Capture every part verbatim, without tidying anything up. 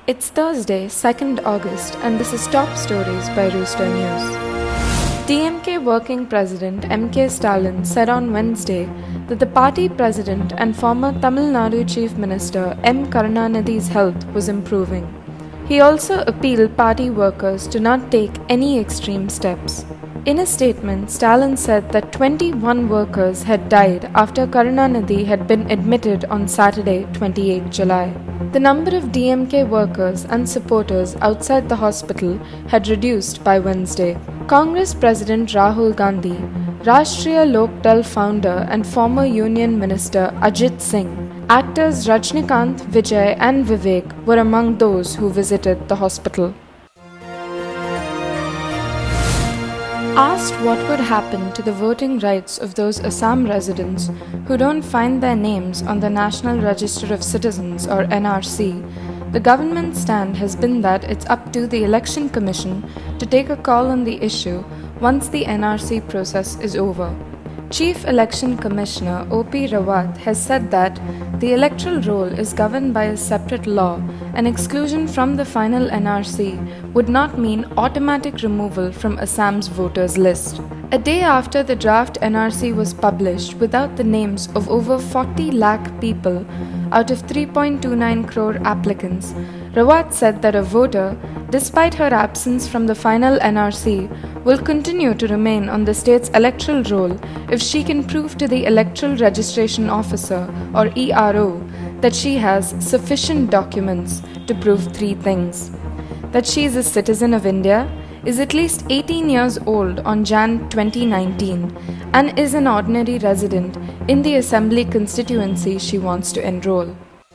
It's Thursday, second August, and this is Top Stories by Rooster News. D M K Working President M K Stalin said on Wednesday that the party president and former Tamil Nadu Chief Minister M Karunanidhi's health was improving. He also appealed party workers to not take any extreme steps. In a statement, Stalin said that twenty-one workers had died after Karunanidhi had been admitted on Saturday, twenty-eighth July. The number of D M K workers and supporters outside the hospital had reduced by Wednesday. Congress President Rahul Gandhi, Rashtriya Lok Dal founder and former Union Minister Ajit Singh, actors Rajnikant, Vijay and Vivek were among those who visited the hospital. Asked what would happen to the voting rights of those Assam residents who don't find their names on the National Register of Citizens or N R C, the government's stand has been that it's up to the Election Commission to take a call on the issue once the N R C process is over. Chief Election Commissioner O P Rawat has said that the electoral roll is governed by a separate law and exclusion from the final N R C would not mean automatic removal from Assam's voters list. A day after the draft N R C was published without the names of over forty lakh people out of three point two nine crore applicants, Rawat said that a voter, despite her absence from the final N R C, will continue to remain on the state's electoral roll if she can prove to the Electoral Registration Officer or E R O that she has sufficient documents to prove three things: that she is a citizen of India, is at least eighteen years old on January twenty nineteen, and is an ordinary resident in the assembly constituency she wants to enroll.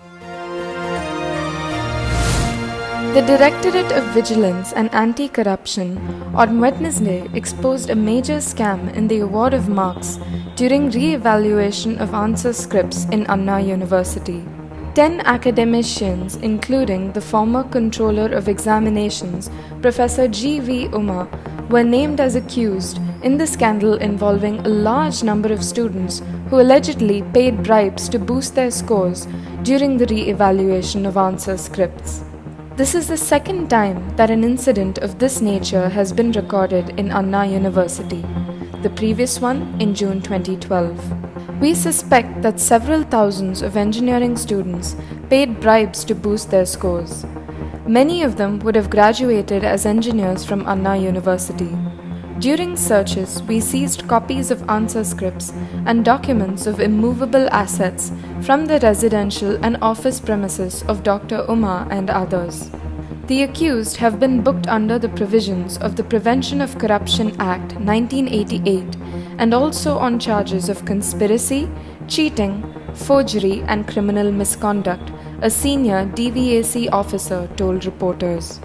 The Directorate of Vigilance and Anti-Corruption on Wednesday exposed a major scam in the award of marks during re-evaluation of answer scripts in Anna University. Ten academicians, including the former Controller of Examinations, Professor G V Uma, were named as accused in the scandal involving a large number of students who allegedly paid bribes to boost their scores during the re-evaluation of answer scripts. This is the second time that an incident of this nature has been recorded in Anna University, the previous one in June twenty twelve. We suspect that several thousands of engineering students paid bribes to boost their scores. Many of them would have graduated as engineers from Anna University. During searches, we seized copies of answer scripts and documents of immovable assets from the residential and office premises of Doctor Uma and others. The accused have been booked under the provisions of the Prevention of Corruption Act nineteen eighty-eight and also on charges of conspiracy, cheating, forgery and criminal misconduct, a senior D V A C officer told reporters.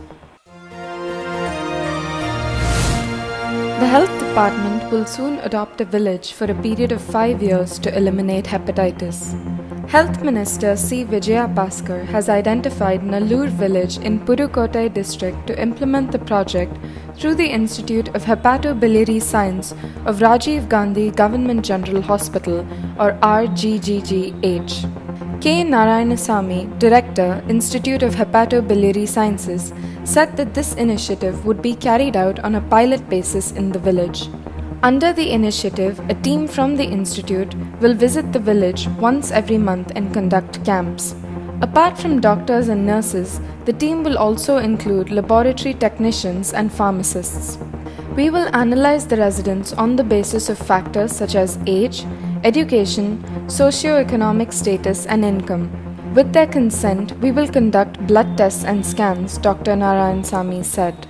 The Health Department will soon adopt a village for a period of five years to eliminate hepatitis. Health Minister C Vijaya Bhaskar has identified Nallur village in Pudukottai district to implement the project through the Institute of Hepatobiliary Science of Rajiv Gandhi Government General Hospital or R G G G H. K Narayanasamy, Director, Institute of Hepatobiliary Sciences, said that this initiative would be carried out on a pilot basis in the village. Under the initiative, a team from the institute will visit the village once every month and conduct camps. Apart from doctors and nurses, the team will also include laboratory technicians and pharmacists. We will analyze the residents on the basis of factors such as age, education, socio-economic status and income. With their consent, we will conduct blood tests and scans, Doctor Narayanasamy said.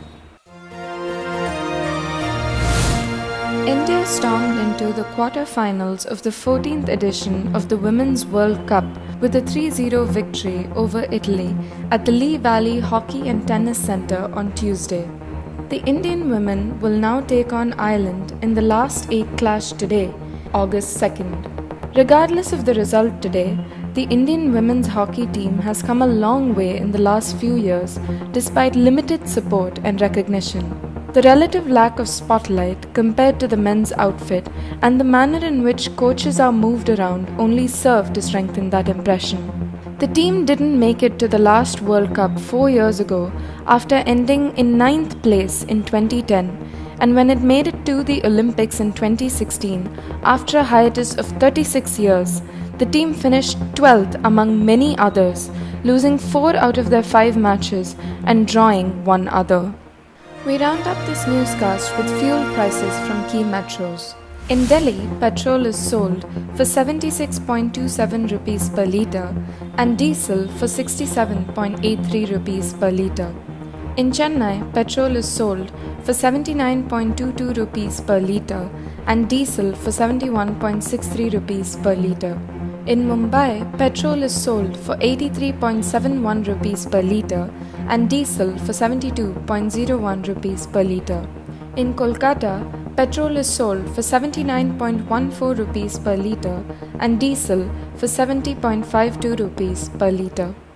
India stormed into the quarter-finals of the fourteenth edition of the Women's World Cup with a three zero victory over Italy at the Lee Valley Hockey and Tennis Centre on Tuesday. The Indian women will now take on Ireland in the last eight clash today, August second. Regardless of the result today, the Indian women's hockey team has come a long way in the last few years despite limited support and recognition. The relative lack of spotlight compared to the men's outfit and the manner in which coaches are moved around only serve to strengthen that impression. The team didn't make it to the last World Cup four years ago after ending in ninth place in twenty ten, and when it made it to the Olympics in twenty sixteen, after a hiatus of thirty-six years, the team finished twelfth among many others, losing four out of their five matches and drawing one other. We round up this newscast with fuel prices from key metros. In Delhi, petrol is sold for seventy-six point two seven rupees per litre and diesel for sixty-seven point eight three rupees per litre. In Chennai, petrol is sold for seventy-nine point two two rupees per litre and diesel for seventy-one point six three rupees per litre. In Mumbai, petrol is sold for eighty-three point seven one rupees per litre and diesel for seventy-two point zero one rupees per litre. In Kolkata, petrol is sold for seventy-nine point one four rupees per litre and diesel for seventy point five two rupees per litre.